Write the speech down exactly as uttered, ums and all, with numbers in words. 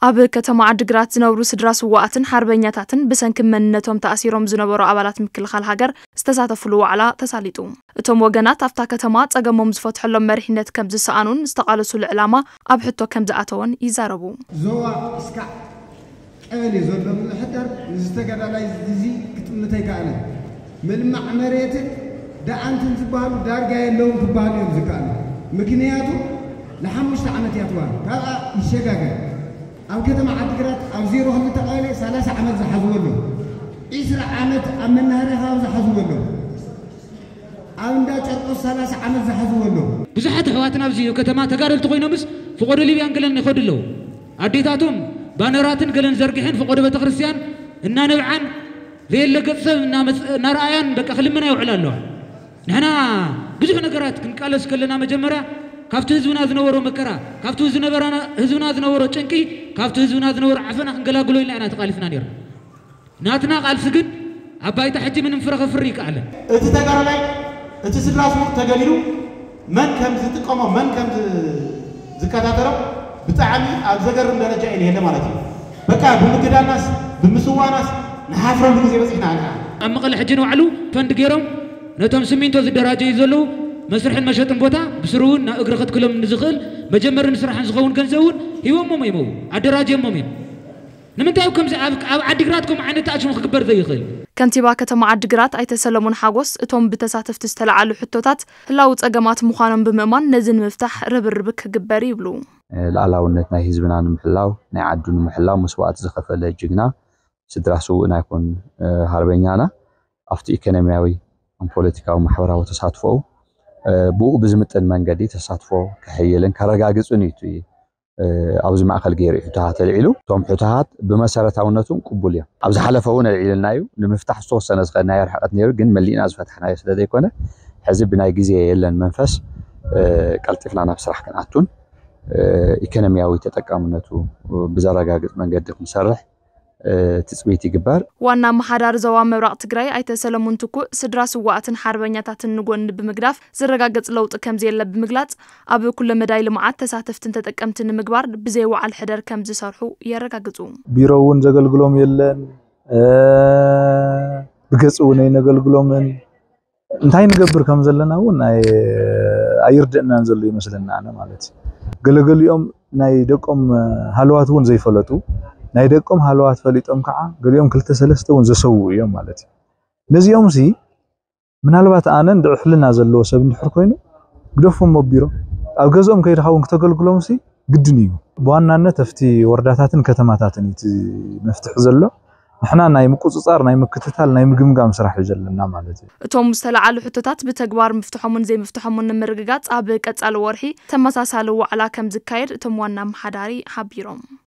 ኣብ ከተማ ዓዲግራት ዝነብሩ ስድራ ስዋኣትን ሓርበኛታትን ብሰንኪ መንነቶም ተኣሲሮም ዝነበሩ ኣባላት ምክልኻል ሃገር ዝተሳተፍሉ ዋዕላ ተሳሊጡ እቶም ወገናት ኣፍታ ከተማ ጸገሞም ዝፈትሐሎም መሪሕነት ከም ዝሰኣኑን ዝተቃለሱሉ ዕላማ ኣብ ሕቶ ከም ዝኣተወን ይዛረቡ ዞዋ እስካ ቀበሌ ዘሎ ምሕደር ዝተገዳላይ እዚ ክትምተይ ካለ መልማዕ መሬት ዳኣንትን ዝበሃሉ ዳርጋ የለውም ክበሃሉ እዮም ዝካኣሉ ምክንያቱ ለሓሙሽተ ዓመት ያትዋል ካብኣ ይሸጋገር ኣብ ከተማ ዓዲግራት ኣብ ዜሮ ክልተ ቀበሌ ሰላሳ ዓመት ዝሓዝወሉ ዒስራ ዓመት ኣብ መናኸርያ ከባቢ ዝሓዝወሉ ኣብ እንዳ ጨርቆስ ሰላሳ ዓመት ዝሓዝወሉ ብዙሓት ኣሕዋትና ኣብዚ ከተማ ተጋደልቲ ኮይኖምስ ፍቆደ ሊብያን ገለን ይኸዱ ኣለዉ ኣዴታቶም ባነራትን ገለን ዘርጊሕን ፍቆደ ቤተክርስትያን እናነብዓን ዘየለገጽብ እናረኣያን በቃ ክልመና ይውዕል ኣለዋ ንሕና ብዙሕ ነገራት ክንቃለስ ከለና መጀመርያ ካፍቲ ህዝብና ዝነበሮ መከራ ካፍቲ ዝነበረና ህዝብና ዝነበሮ ጭንቂ ካፍቲ ህዝብና ዝነበሮ ዓፈና ክንገላግሎ ኢልና ኢና ተቃሊስና ነይርና ናትና ቃልሲ ግን ኣባይታ ሕጂ ምንም ፍረኸፍሪ ይከኣለ እቲ ተጋሩ ላይ እቲ ስድራሱ ተገሊሉ መን ከም ዝጥቀሞ መን ከም ዝከታተሎ ብጣዕሚ ኣብ ዘገርም ደረጃ ኢሉ የለ ማለት እዩ በቃ ብምግዳናስ ብምስዋናስ ንሓፍረሉ ግዜ በፂሕና ኢና ኣብ መቐለ ሕጂ ንባዕሉ ፈንድ ገይሮም ነቶም ስሚንቶ ዝደራጀዩ ዘለዉ መስርሕን መሸጥን ቦታ ብስሩውን ናብ እግሪ ክትክሎም ንዝኽእል መጀመርን ስራሕን ዝኸውን ገንዘቡን ሂቦሞም እዮም ኣደራጀሞም እዮም ንምንታይ ከምዚ ኣብ ዓዲግራት ከምኡ ዓይነት ኣክሽን ክግበር ዘይኽእል ከንቲባ ከተማ ዓዲግራት ኣይተ ሰለሞን ሓጎስ እቶም ብተሳተፍቲ ዝተለዓሉ ሕቶታት ህላው ጸገማት ምዃኖም ብምእማን ነዚ ንምፍታሕ ርብርብ ክግበር ይብሉ ልኣላውነት ናይ ህዝብና ንምሕላው ናይ ዓዱ ንምሕላው መስዋዕት ዝኸፈለ ጅግና ስድራ ስውእና ይኩን ሃርበኛና ኣብቲ ኢኮኖሚያዊ ፖለቲካዊ ማሕበራዊ ተሳትፎ ብኡ ብዝምጥን መንገዲ ተሳትፎ ከሕየልን ከረጋግጹን እዩ ኣብዚ ማእከል ገይሩ ሕቶታት ተልዒሉ ቶም ሕቶታት ብመሰረታውነቱን ቅቡል እዮም ኣብዚ ሓለፈ እውን ልዒልናዩ ንምፍታሕ ዝተወሰነ ዝኸድናዮ ርሕቀት ነይሩ ግን መሊእና ዝፈታሕናዮ ስለ ዘይኮነ ሕዚ ብናይ ግዜ የለን መንፈስ ቀልጢፍና ናብ ስራሕ ክንኣቱን ኢኮኖሚያዊ ተጠቃምነቱ ብዘረጋግጽ መንገዲ ክንሰርሕ ትጽቢት ይግበር ዋና መሓዳር ዞባ ምብራቅ ትግራይ ኣይተ ሰለሞን ትኩ ስድራ ስዋኣትን ሓርበኛታትን ንጎን ብምግዳፍ ዝረጋገጽ ለውጥ ከም ዘየለ ብምግላጽ ኣብ ኩሉ መዳይ ልምዓት ተሳተፍትን ተጠቀምትን ንምግባር ብዘይ ወዓል ሕደር ከም ዝሰርሑ የረጋግጹ ቢሮውን ዘገልግሎም የለን ብገጽውን ይነገልግሎምን እንታይ ንገብር ከም ዘለና እውን ኣይርድእናን ዘሎ ይመስለና ኣነ ማለት ገለገሊኦም ናይ ደቆም ሃልዋት እውን ዘይፈለጡ ናይ ደቆም ሃልዋት ፈሊጦም ከዓ ገሊኦም ክልተ ሰለስተ እውን ዘሰው እዮም ማለት እዩ ነዚኦም ሲ ምናልባት ኣነ እንድሕልና ዘለዎ ሰብ እንድሕር ኮይኑ ግደፎም ቢሮ ኣብ ገዝኦም ከይድኻውን ክተገልግሎም ሲ ግድን እዩ ብዋናነት ኣፍቲ ወረዳታትን ከተማታትን እቲ መፍትሕ ዘሎ ንሕና ናይ ምቁጽጻር ናይ ምክትታል ናይ ምግምጋም ስራሕ ዘለና ማለት እዩ እቶም ዝተለዓሉ ሕቶታት ብተግባር ምፍትሖምን ዘይምፍትሖምን ንምርግጋጽ ኣብ ቀጻሊ ወርሒ ተመሳሳሊ ዋዕላ ከም ዝካየድ እቶም ዋና መሓዳሪ ሓቢሮም